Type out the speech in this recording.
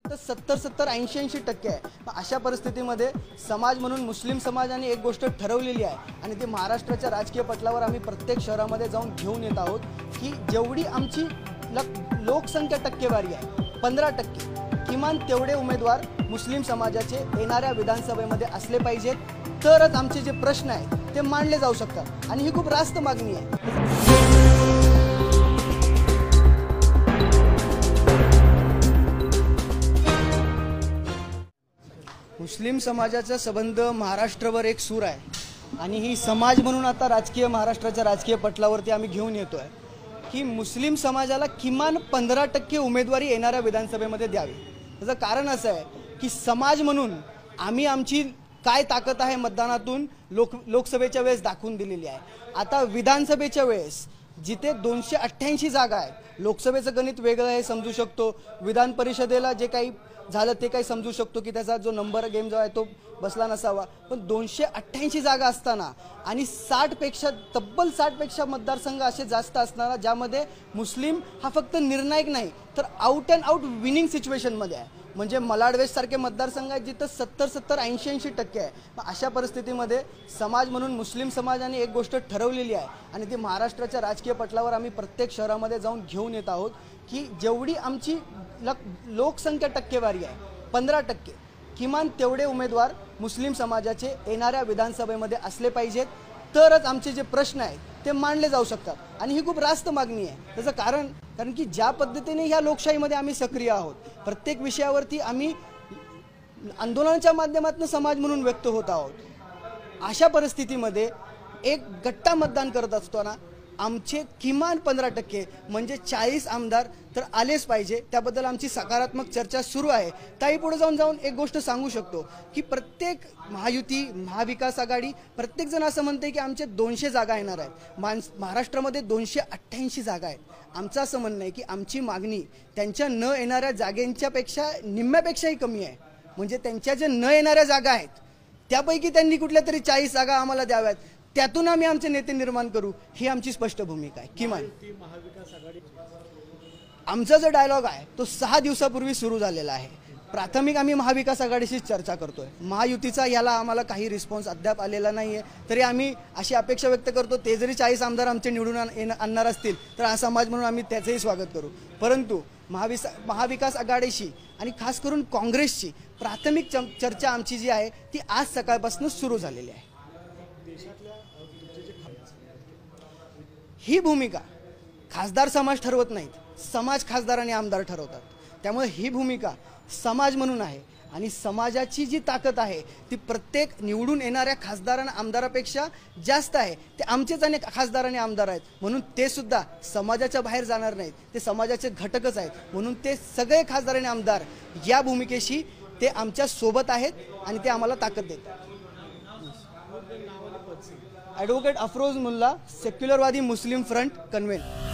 तर 70-80% आहे। अशा परिस्थितीमध्ये समाज म्हणून मुस्लिम समाजाने एक गोष्ट ठरवलेली आहे आणि ती महाराष्ट्राच्या राजकीय पटलावर आम्ही प्रत्येक शहरामध्ये जाऊन घेऊन येत आहोत की जेवढी आमची लोकसंख्या टक्केवारी आहे 15%, किमान तेवढे उमेदवार मुस्लिम समाजाचे येणाऱ्या विधानसभेमध्ये असले पाहिजेत, तरच आमचे जे प्रश्न आहेत ते मांडले जाऊ शकतात आणि ही खूप रास्त मागणी आहे। मुस्लिम समाजाचा संबंध महाराष्ट्रभर एक सूर आहे आणि ही समाज म्हणून आता महाराष्ट्राच्या राजकीय पटलावरती आम्ही घेऊन येतोय की मुस्लिम समाजाला किमान 15% उमेदवारी येणाऱ्या विधानसभेमध्ये द्यावी। त्याचं कारण असं आहे की समाज म्हणून आम्ही आमची काय ताकद आहे मतदानातून लोकसभेच्या वेळेस दाखवून दिलेली आहे। आता विधानसभेच्या वेळेस जिथे 288 जागा आहेत, लोकसभेचं गणित वेगळं आहे समजू शकतो, विधान परिषदेला जे काही झालं ते काही समजू शकतो की त्याचा जो नंबर गेम जो आहे तो बसला नसावा, पण 288 जागा असताना आणि तब्बल 60 पेक्षा मतदारसंघ असे जास्त असणारा ज्यामध्ये मुस्लिम हा फक्त निर्णायक नाही तर आउट अँड आउट विनिंग सिच्युएशनमध्ये आहे। म्हणजे मलाड वेस्ट सारखे मतदारसंघ आहेत जिथं 70-80% आहे। अशा परिस्थितीमध्ये समाज म्हणून मुस्लिम समाजाने एक गोष्ट ठरवलेली आहे आणि ती महाराष्ट्राच्या राजकीय पटलावर आम्ही प्रत्येक शहरामध्ये जाऊन घेऊन येत आहोत की जेवढी आमची लोकसंख्या टक्केवारी आहे 15%, किमान तेवढे उमेदवार मुस्लिम समाजाचे येणाऱ्या विधानसभेमध्ये असले पाहिजेत, तरच आमचे जे प्रश्न आहेत ते मांडले जाऊ शकतात आणि ही खूप रास्त मागणी आहे। त्याचं कारण की ज्या पद्धतीने ह्या लोकशाहीमध्ये आम्ही सक्रिय आहोत, प्रत्येक विषयावरती आम्ही आंदोलनाच्या माध्यमातून समाज म्हणून व्यक्त होत आहोत। अशा परिस्थितीमध्ये एक गट्टा मतदान करत असताना आमचे किमान 15% म्हणजे 40 आमदार तर आलेच पाहिजे, त्याबद्दल आमची सकारात्मक चर्चा सुरू आहे। ताई पुढे जाऊन एक गोष्ट सांगू शकतो की प्रत्येक महायुती, महाविकास आघाडी प्रत्येक जण असं म्हणते की आमचे 200 जागा येणार आहेत। महाराष्ट्रामध्ये 288 जागा आहेत। आमचं असं म्हणणं आहे की आमची मागणी त्यांच्या न येणाऱ्या जागांच्यापेक्षा निम्म्यापेक्षाही कमी आहे। म्हणजे त्यांच्या जे न येणाऱ्या जागा आहेत त्यापैकी त्यांनी कुठल्या तरी 40 जागा आम्हाला द्याव्यात, त्यातून आम्ही आमचे नेते निर्माण करू, ही आमची स्पष्ट भूमिका आहे। किमान आमचा जो डायलॉग आहे तो 6 दिवसापूर्वी सुरू झालेला आहे। प्राथमिक आम्ही महाविकास आघाडीशी चर्चा करतोय, महायुतीचा याला आम्हाला काही रिस्पॉन्स अद्याप आलेला नाहीये, तरी आम्ही अशी अपेक्षा व्यक्त करतो ते जरी 40 आमदार आमचे निवडून आणणार असतील तर हा समाज म्हणून आम्ही त्याचंही स्वागत करू। परंतु महाविकास आघाडीशी आणि खास करून काँग्रेसची प्राथमिक चर्चा आमची जी आहे ती आज सकाळपासून सुरू झालेली आहे। ही भूमिका खासदार समाज ठरवत नाहीत, समाज खासदार आणि आमदार ठरवतात। त्यामुळे ही भूमिका समाज म्हणून आहे आणि समाजाची जी ताकद आहे ती प्रत्येक निवडून येणाऱ्या खासदार आणि आमदारापेक्षा जास्त आहे। ते आमचेच अनेक खासदार आणि आमदार आहेत, म्हणून ते सुद्धा समाजाच्या बाहेर जाणार नाहीत, ते समाजाचे घटकच आहेत। म्हणून ते सगळे खासदार आणि आमदार या भूमिकेशी ते आमच्या सोबत आहेत आणि ते आम्हाला ताकद देतात। ॲडव्होकेट अफरोज मुल्ला, सेक्युलरवादी मुस्लिम फ्रंट, कन्व्हेन।